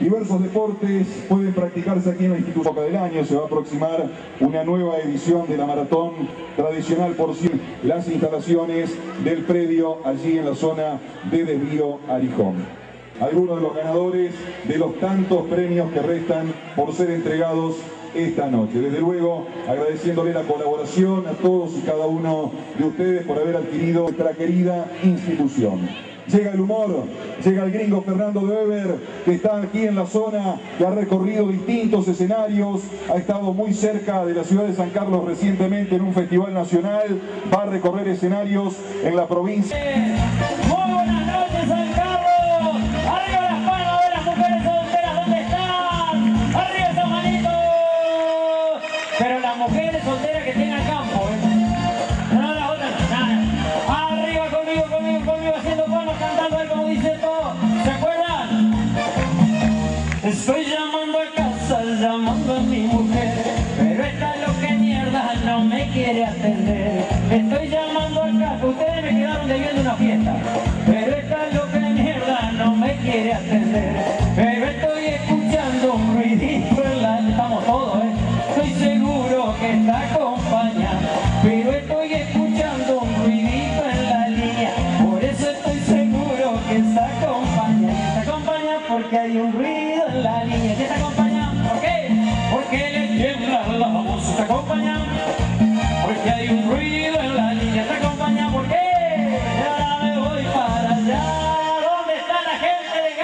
Diversos deportes pueden practicarse aquí en la institución. Boca del año se va a aproximar una nueva edición de la maratón tradicional por las instalaciones del predio allí en la zona de Desvío Arijón. Algunos de los ganadores de los tantos premios que restan por ser entregados esta noche. Desde luego, agradeciéndole la colaboración a todos y cada uno de ustedes por haber adquirido nuestra querida institución. Llega el humor, llega el gringo Fernando de Weber, que está aquí en la zona, que ha recorrido distintos escenarios, ha estado muy cerca de la ciudad de San Carlos recientemente en un festival nacional, va a recorrer escenarios en la provincia. Muy buenas noches, San Carlos. Arriba las manos de las mujeres solteras, ¿dónde están? Arriba esas manitos. Pero las mujeres solteras que tengan campo, no las otras, nada. Arriba conmigo, haciendo palmas, cantando ahí como dice todo. ¿Se acuerdan? Estoy llamando a casa, llamando a mi mujer, pero esta lo que mierda no me quiere atender. Estoy llamando a casa, ustedes me quedaron debiendo una fiesta, pero esta lo que mierda no me quiere atender. Pero estoy escuchando un ruidito en la... Estamos todos, estoy seguro que está acompañando, pero estoy escuchando un ruidito en la línea, por eso estoy seguro que está acompañando. Y está acompañando porque hay un ruido en la línea. ¿Qué está acompañando? ¿Por qué? Porque le tiembla la voz. Está acompañando porque hay un ruido en la línea. Está acompañando ¿por qué? Y ahora me voy para allá. ¿Dónde está la gente de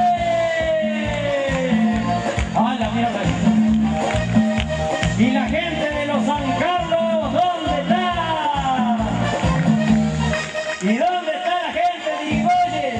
Galvez? ¡Ah, la mierda! Y la gente de los San Carlos, ¿dónde está? ¿Y dónde está la gente de Irigoyen?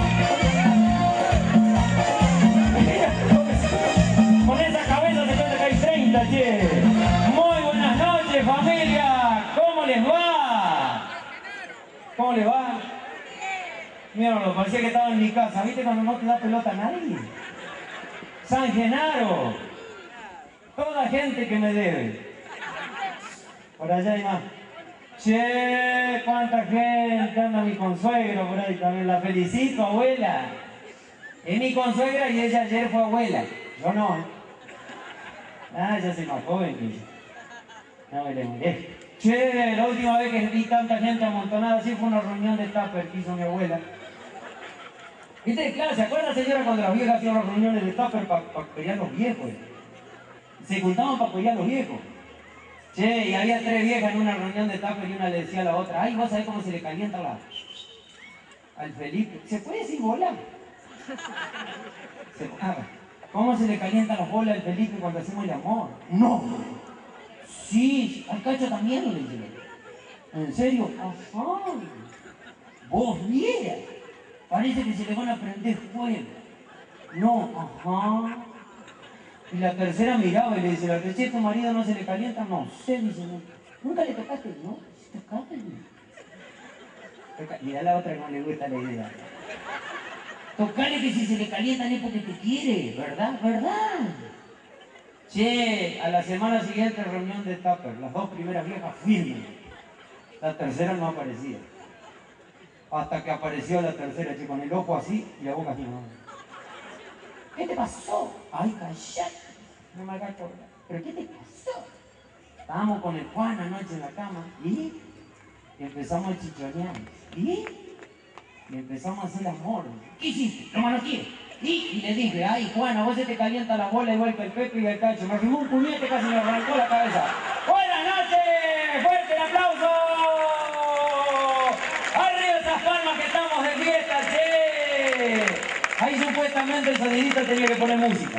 Con esa cabeza se cuenta que hay 30, che. Muy buenas noches, familia. ¿Cómo les va? ¿Cómo les va? Míralo, parecía que estaba en mi casa. ¿Viste cuando no te da pelota a nadie? San Genaro. Toda gente que me debe. Por allá hay más. Che, cuánta gente, anda mi consuegro por ahí también. La felicito, abuela. Es mi consuegra y ella ayer fue abuela. Yo no, Ah, ya soy más joven que ella. No me le moleste. Che, la última vez que vi tanta gente amontonada así fue una reunión de tupper que hizo mi abuela. ¿Viste? Claro, ¿se acuerda, señora, cuando las viejas hacían las reuniones de tupper para pelear los viejos? Se juntaban para apoyar a los viejos. Che, y había 3 viejas en una reunión de tupper y una le decía a la otra, ay, vos sabés cómo se le calienta al Felipe. ¿Se puede decir bola? ¿Cómo se le calientan las bolas al Felipe cuando hacemos el amor? No. Sí, al Cacho también le dice. ¿En serio? Ajá. Vos vieras. Parece que se le van a prender fuego. No, ajá. Y la tercera miraba y le dice, ¿la leche tu marido no se le calienta? No sé, dice, no. ¿Nunca le tocaste? No, ¿sí tocaste? Mirá la otra que no le gusta la idea. Tocale que si se le calientan es porque te quiere, ¿verdad? ¿Verdad? Che, a la semana siguiente reunión de tupper, las 2 primeras viejas firmes. La tercera no aparecía. Hasta que apareció la tercera, che, con el ojo así y la boca así, ¿no? ¿Qué te pasó? Ay, callate. No me hagas correr. ¿Pero qué te pasó? Estábamos con el Juan anoche en la cama y empezamos a chichonear. Y empezamos a hacer amor. ¿Qué hiciste? Lo manoteé. Y le dije, ay, Juan, a vos se te calienta la bola igual que el Pepe y el Cacho. Me arrimó un puñete, casi me arrancó la cabeza. ¡Buenas noches! ¡Fuerte el aplauso! ¡Arriba esas palmas que estamos de fiesta, che! Ahí supuestamente el sonidista tenía que poner música.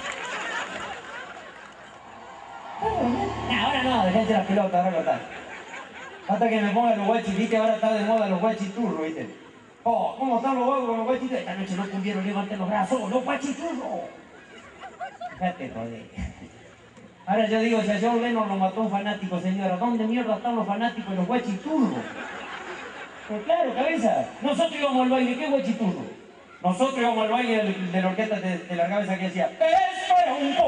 Ahora no, déjense las pelotas, ahora lo tal. Hasta que me pongan los guachis, viste, ahora está de moda los guachiturros, viste. Oh, ¿cómo están los vagos con los guachiturros? Esta noche no pudieron levantar los brazos, los guachiturros. Fíjate, joder. Ahora yo digo, si a John Lennon lo mató un fanático, señora, ¿dónde mierda están los fanáticos de los guachiturros? Pues claro, cabeza, nosotros íbamos al baile, ¿qué guachiturro? Nosotros íbamos al baile de la orquesta de la cabeza que decía, espera un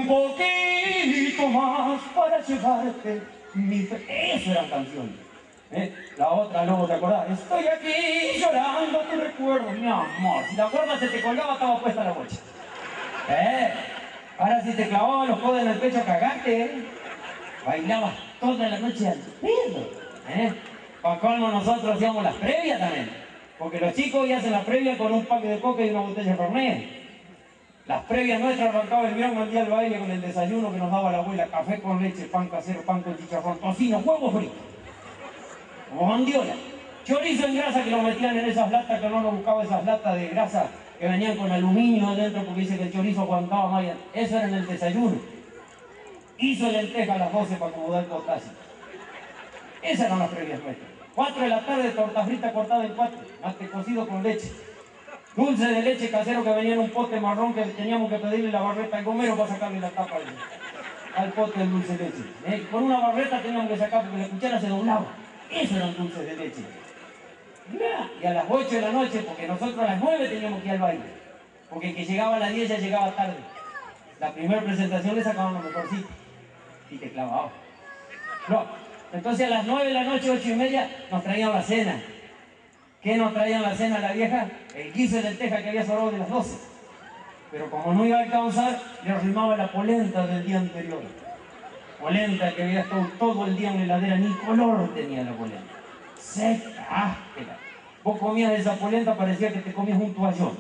poquito más para llevarte mi fe. Eso eran canciones. La otra, luego, ¿te acordás? Estoy aquí llorando tu recuerdo, mi amor. Si la cuerda se te colgaba, estaba puesta la bocha. Ahora si te clavaban los codos en el pecho, cagaste. Bailabas toda la noche al pedo. Para colmo nosotros hacíamos las previas también. Porque los chicos ya hacen las previas con un paque de coca y una botella de Fernet. Las previas nuestras arrancaba el gran mundial baile con el desayuno que nos daba la abuela. Café con leche, pan casero, pan con chicharrón, tocino, huevos fritos. Bondiola. Chorizo en grasa que lo metían en esas latas, que no nos buscaba esas latas de grasa que venían con aluminio adentro porque dice que el chorizo aguantaba más. Eso era en el desayuno. Hizo lenteja a las 12 para acomodar el potasio. Esas eran las previas nuestras. 4 de la tarde, torta frita cortada en 4, mate cocido con leche. Dulce de leche casero que venía en un pote marrón que teníamos que pedirle la barreta al gomero para sacarle la tapa al pote del dulce de leche. Con una barreta teníamos que sacar porque la cuchara se doblaba. Eso eran dulces de leche. Y a las 8 de la noche, porque nosotros a las 9 teníamos que ir al baile. Porque el que llegaba a las 10 ya llegaba tarde. La primera presentación le sacaban lo mejorcito. Y te clavaba. No. Entonces a las 9 de la noche, 8 y media, nos traían la cena. ¿Qué nos traían la cena la vieja? El guiso de lenteja que había sobrado de las 12. Pero como no iba a alcanzar, le arrimaba la polenta del día anterior. Polenta que había estado todo el día en la heladera, ni color tenía la polenta. Seca, áspera. Vos comías esa polenta, parecía que te comías un toallón.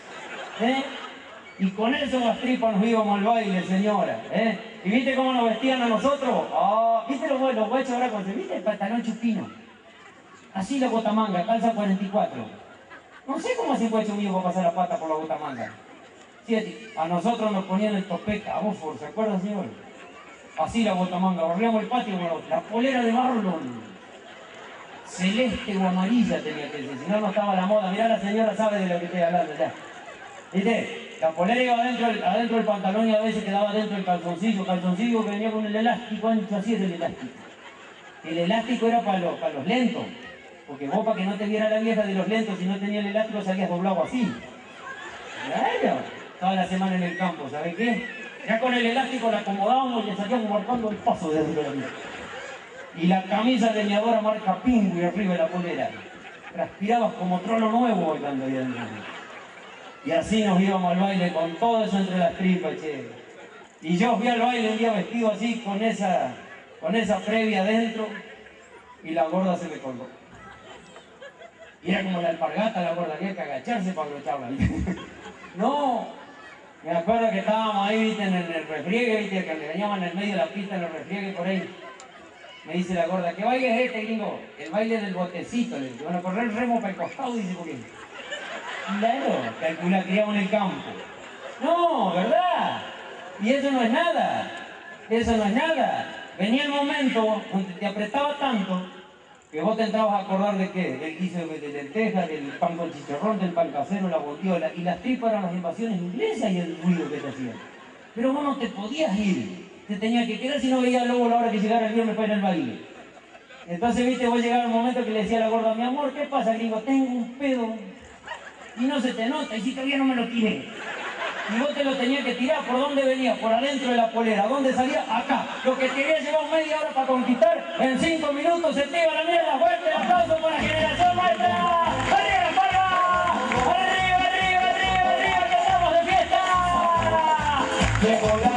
Y con eso en las tripas nos íbamos al baile, señora. ¿Y viste cómo nos vestían a nosotros? ¿Viste los guachos ahora con ¿viste el pantalón chupino? Así la botamanga, calza 44. No sé cómo hace un guacho mío para pasar la pata por la botamanga. Sí, a nosotros nos ponían el topeca, Oxford, ¿se acuerdan, señor? Así la botamanga, barríamos el patio con la polera de Marlon. Celeste o amarilla tenía que ser, si no, no estaba la moda. Mirá, la señora sabe de lo que estoy hablando ya. ¿Viste? La polera iba adentro del pantalón y a veces quedaba dentro del calzoncillo que venía con el elástico ancho, así es el elástico. El elástico era para los lentos, porque vos para que no te viera la vieja de los lentos, si no tenía el elástico salías doblado así. Claro, toda la semana en el campo, ¿sabes qué? Ya con el elástico la acomodábamos y le salíamos marcando el paso de dentro de la vieja. Y la camisa leñadora marca Pingüi arriba de la polera. Transpirabas como trolo nuevo bailando ahí adentro. Y así nos íbamos al baile con todo eso entre las tripas, che. Y yo fui al baile un día vestido así, con esa previa adentro, y la gorda se me colgó. Y era como la alpargata, la gorda, había que agacharse para abrocharla. No, me acuerdo que estábamos ahí, viste, en el refriegue, viste, que le veníamos en el medio de la pista, en el refriegue por ahí. Me dice la gorda, ¿qué baile es este, gringo? El baile del botecito. Le digo, van a correr el remo para el costado, dice, ¿por qué? Claro, calcula, criamos en el campo. No, ¿verdad? Y eso no es nada. Eso no es nada. Venía el momento donde te apretaba tanto que vos te entrabas a acordar de qué, del guiso de lentejas, del pan con chicharrón, del pan casero, la bondiola, y las tripas eran las invasiones inglesas y el ruido que te hacían. Pero vos no te podías ir. Te tenía que quedar si no veías luego la hora que llegara el viernes para ir al baile. Entonces, viste, vos llegaba el momento que le decía a la gorda, mi amor, ¿qué pasa, gringo? Tengo un pedo y no se te nota, y si todavía no me lo tiré. Y vos te lo tenías que tirar, ¿por dónde venía? Por adentro de la polera. ¿Dónde salía? Acá. Lo que te había llevado media hora para conquistar, en 5 minutos se te iba la mierda. Fuerte el aplauso por la generación maestra. ¡Arriba la palma! ¡Arriba, arriba, arriba, arriba, que estamos de fiesta!